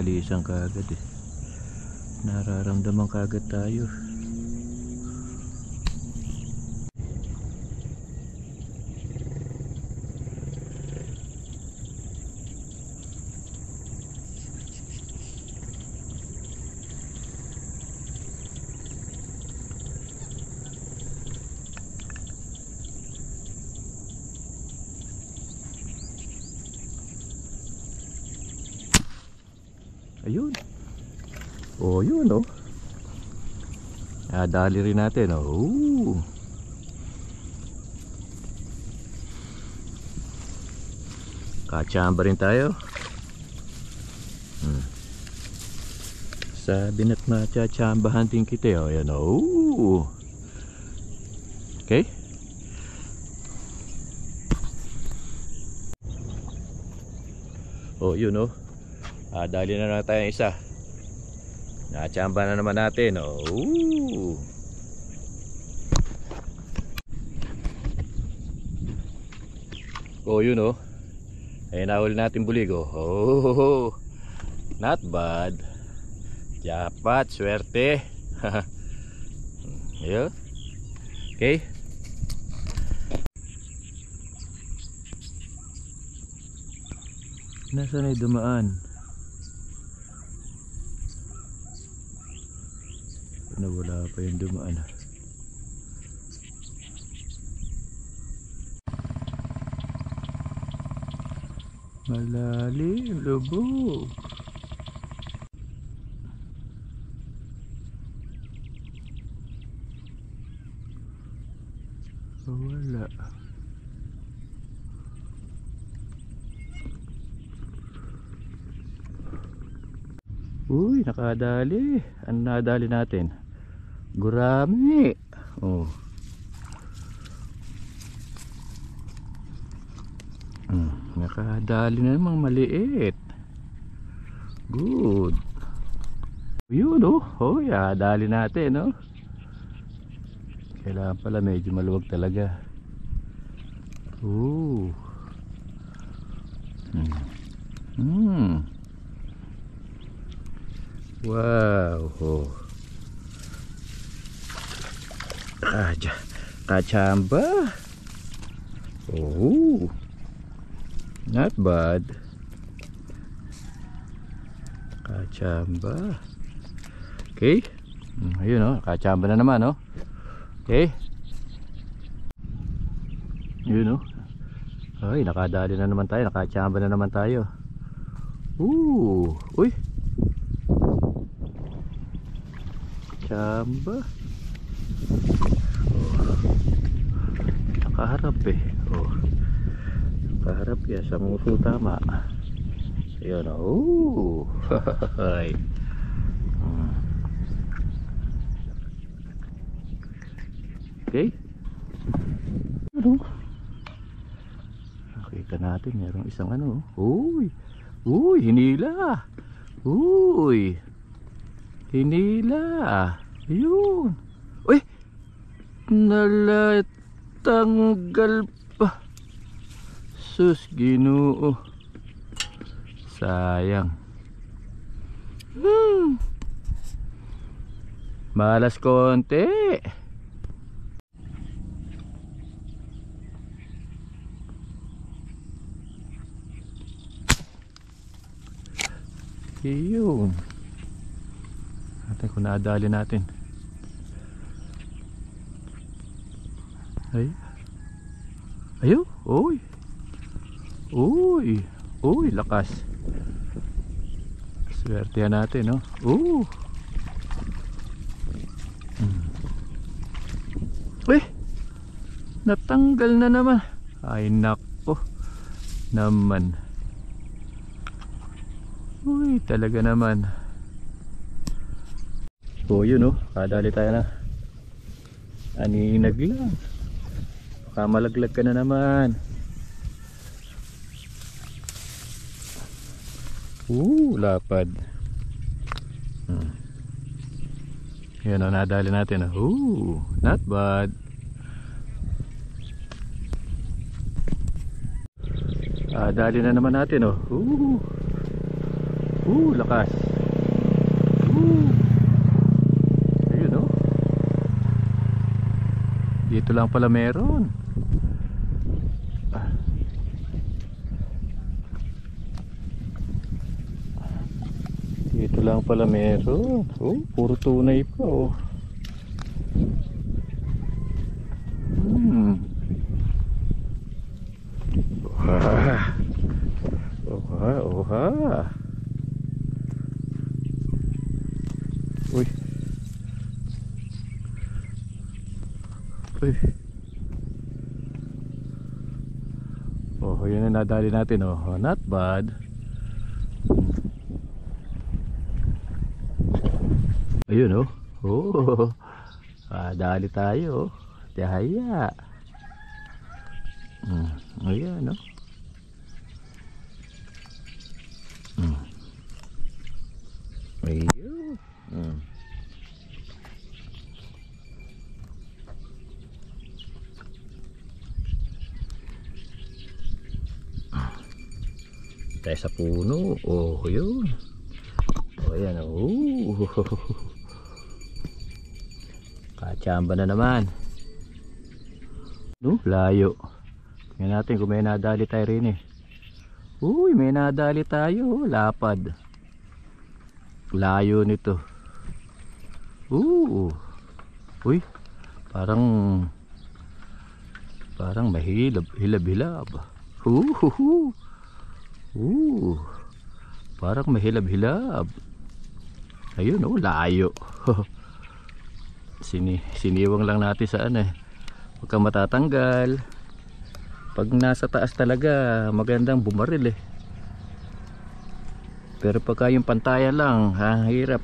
balisan kaagad eh. Nararamdaman kaagad tayo. Ayun. Oh, yun oh. Dali rin natin oh. Kachamba rin tayo. Sabi na't machachambahan din kita oh. Ayan oh. Okay. Oh, yun oh. Dali na lang tayo isa. Nachamba na naman natin. Oh. Oh, yun oh. Ayun, nahuli natin buligo. Oh. Not bad. Japat, swerte. Ayun. Okay. Nasaan ay dumaan? Wala pa yung dumaan. Malalim, lubog. Wala. Uy, nakadali. Ano nadali natin? Gurami. Oh. Nakadali na namang maliit. Good. Yun oh. Oh, dali natin oh. Kailangan pala medyo maluwag talaga. Oh. Wow. Oh. Kachamba. Oh. Not bad. Kachamba. Okay. Ayun oh, kachamba na naman oh. Okay. Yun oh. Ay, nakadali na naman tayo, nakachamba na naman tayo. Uy. Chamba. Nakaharap eh. Oh. Nakaharap ya sa nguso tama. Ayun oh. Hay. Okay. Ano? Nakita natin mayroong isang ano. Uy. Hinila. Uy. Hinila. Ayun. Uy. Nalatanggal pa. Sus, Ginoo. Sayang. Malas konti. Ayun. Natin kung nadali natin. Ayun. Uy, lakas. Swertihan natin, no? Natanggal na naman. Ay, nako. Naman. Uy, talaga naman. Yun, oh. Kadali tayo na. Aninag lang. Baka malaglag ka na naman. Lapad. Yan o, nadali natin. Not bad. Dali na naman natin. Lakas. Ayun oh. Dito lang pala meron. Dito lang pala meron. Puro tunay pa oh. Oha. Uy. Yun na nadali natin oh. Not bad. Ayun oh. Dali tayo oh. Dahaya. Ayan oh. Ayun. Tayo sa puno. Yun. Ayan Kachamba na naman. Layo. Tingnan natin kung may nadali tayo rin eh. May nadali tayo. Lapad. Layo nito. Parang mahilab-hilab. Parang mahilab-hilab. Ayun layo. Siniwang lang natin sa huwag kang matatanggal. Pag nasa taas talaga magandang bumaril eh. Pero pagka yung pantayan lang hirap.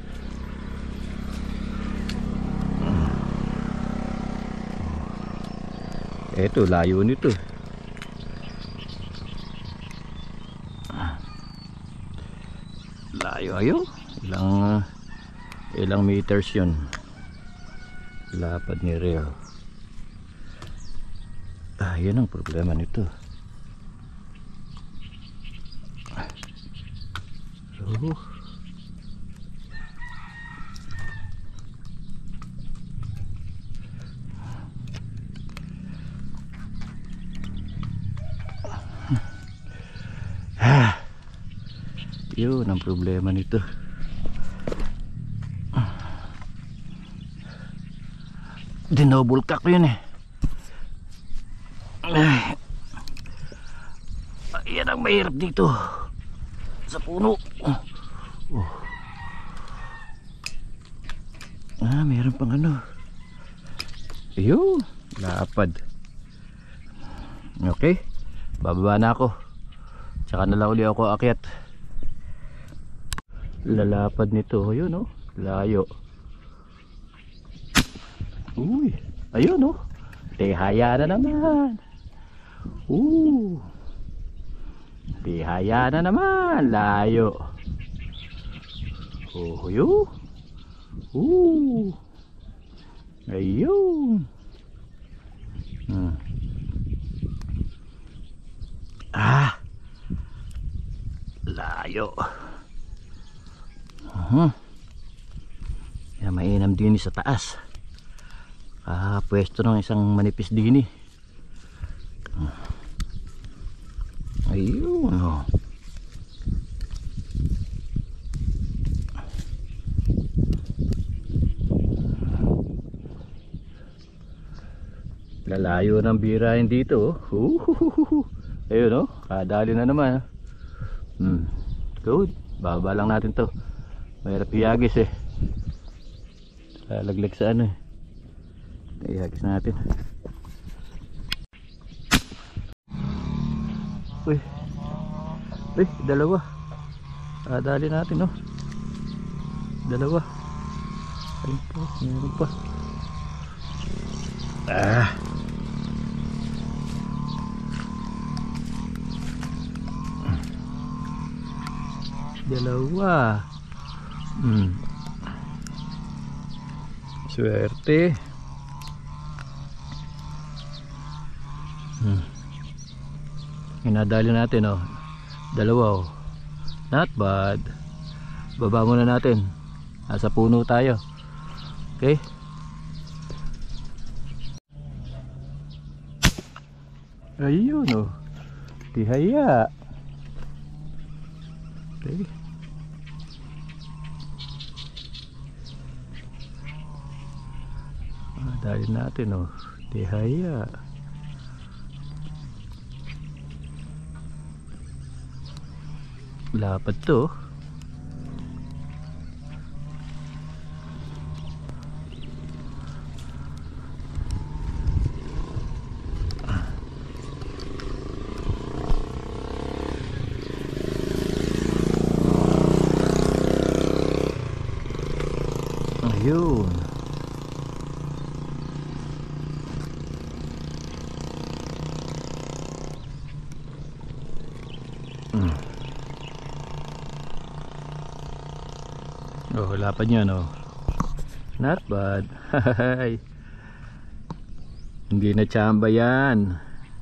Eto layo nito. Layo ilang meters yun. Lapad ni Rio. Yan ang problema nito. Yun ang problema nito. Dinobulkak ko yun eh. Yan ang mahirap dito sa puno. Mayroon pang ayun, lapad. Okay, bababa na ako. Tsaka na lang uli ako akyat. Lalapad nito. Ayun layo. Ayun Tihaya na naman. Tihaya na naman. Layo. Ayun. Layo. Mainam din sa taas. Pwesto ng isang manipis din eh. Ayun lalayo ng birahin dito ayun kadali na naman. Good, baba lang natin to. Mahirap ihagis eh. Lalaglag sa ihagis natin. Dalawa. Dali natin dalawa. Ayun pa, meron pa. Dalawa. Swerte. Inadali natin dalawa Not bad. Baba muna natin. Nasa puno tayo. Okay. Ayun oh. Tihaya. Okay. Dali natin oh. Tihaya. Lapad to. Ayun. Oh, lapad niya no. Not bad. Hindi na tsamba yan.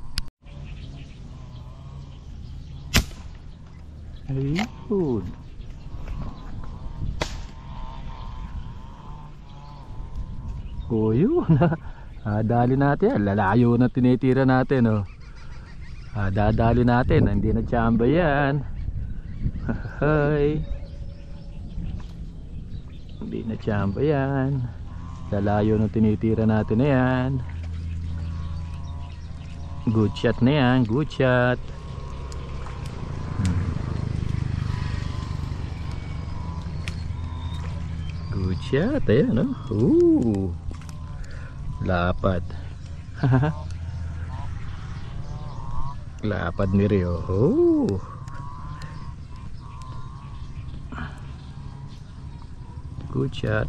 Ayun. Oh, yun. Dali natin yan. Lalayo na tinitira natin oh. Dadali natin. Hindi na tsamba yan. Hindi na tsamba yan. Lalayo na tinitira natin na yan. Good shot na yan. Good shot. Good shot. Ayan oh. Ooh. Lapad. Lapad ni Rio. Oh. Good shot.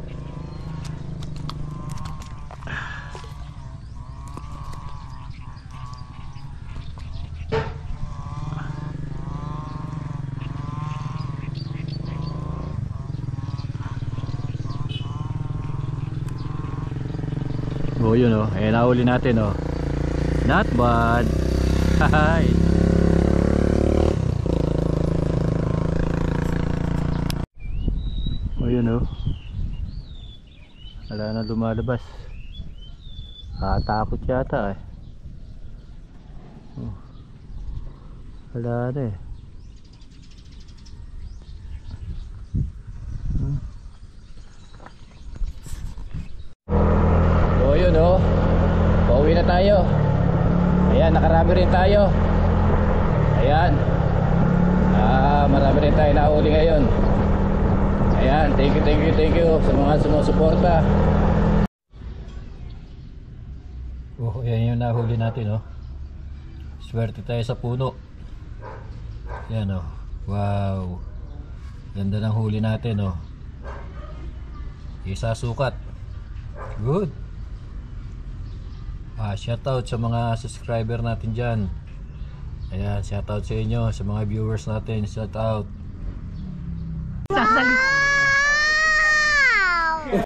Oh, yun oh. Ayan, nahuli natin oh. Not bad. Hi. Oh, yun oh. Wala na lumalabas. Takot yata eh. Oh. Wala na eh. Yun oh. Pauwi na tayo. Ayan, nakarami rin tayo. Ayan. Marami rin tayo nahuli ngayon. Ayan, thank you sa mga sumusuporta. Oh, ayan yung nahuli natin oh. Swerte tayo sa puno. Ayan oh. Wow. Ganda ng huli natin oh. Isa sukat. Good. Shoutout sa mga subscriber natin dyan. Ayan, shoutout sa inyo, sa mga viewers natin. Shoutout. Sasalita